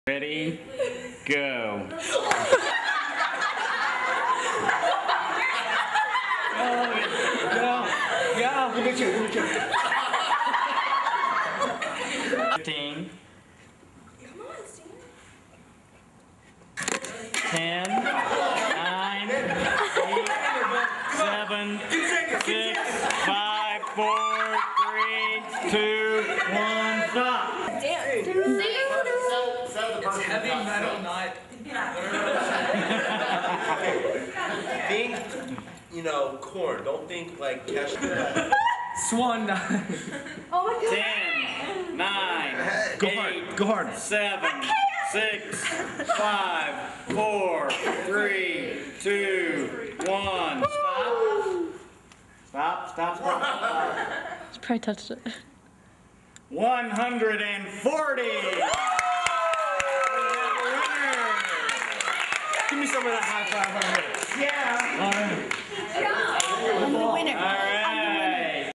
Ready, go. Go. 15. 10, 9, 8, 7, 6, 5, 4, 3, 2, 1, stop. It's heavy metal, not. Think, you know, corn. Don't think like cash. Swan dive. Oh my god. 10, 9, Go 8, hard. Go hard. 7, 6, 5, 4, 3, 2, 1. Stop. She probably touched it. 140. Give me some of that high five right here. Yeah. All right.